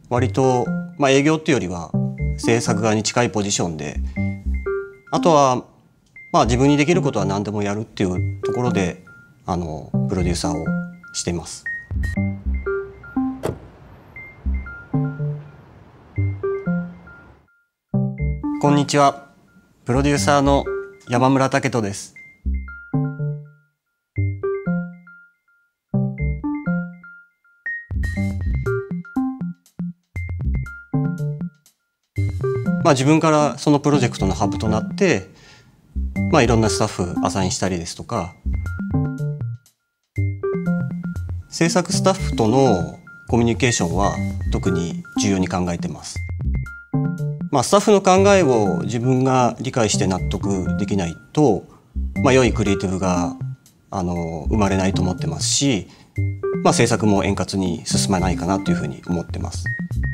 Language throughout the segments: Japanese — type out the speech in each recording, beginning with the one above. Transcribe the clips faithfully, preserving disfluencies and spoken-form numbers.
割と、まあ、営業っていうよりは制作側に近いポジションで、あとは、まあ、自分にできることは何でもやるっていうところであのプロデューサーをしています。こんにちは。プロデューサーの山村武人です。まあ、自分からそのプロジェクトのハブとなって、まあ、いろんなスタッフアサインしたりですとか、制作スタッフとのコミュニケーションは特に重要に考えてます。まあ、スタッフの考えを自分が理解して納得できないと、まあ、良いクリエイティブがあの生まれないと思ってますし、まあ、制作も円滑に進まないかなというふうに思ってます。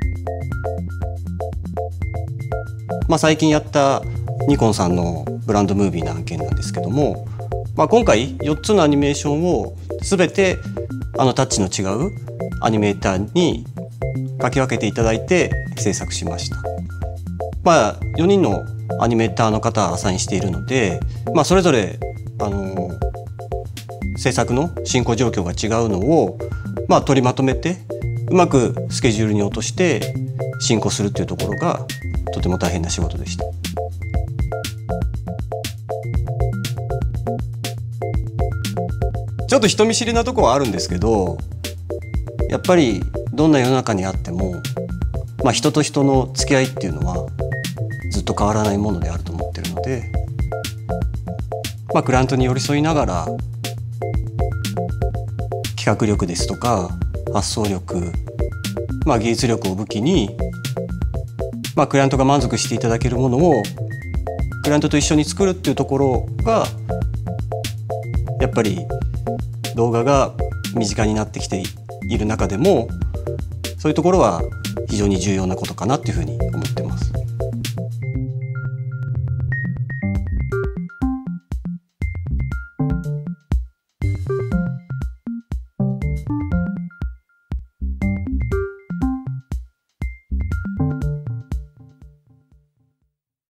まあ、最近やったニコンさんのブランドムービーの案件なんですけども、まあ、今回よっつのアニメーションを全てあのタッチの違うアニメーターに書き分けていただいて制作しました。まあ、よにんのアニメーターの方をアサインしているので、まあ、それぞれあの制作の進行状況が違うのを、まあ、取りまとめてうまくスケジュールに落として進行するっていうところがとても大変な仕事でした。ちょっと人見知りなところはあるんですけど、やっぱりどんな世の中にあっても、まあ、人と人の付き合いっていうのはずっと変わらないものであると思ってるので、まあ、クライアントに寄り添いながら企画力ですとか発想力、まあ、技術力を武器に、まあ、クライアントが満足していただけるものをクライアントと一緒に作るっていうところがやっぱり動画が身近になってきている中でもそういうところは非常に重要なことかなっていうふうに思ってます。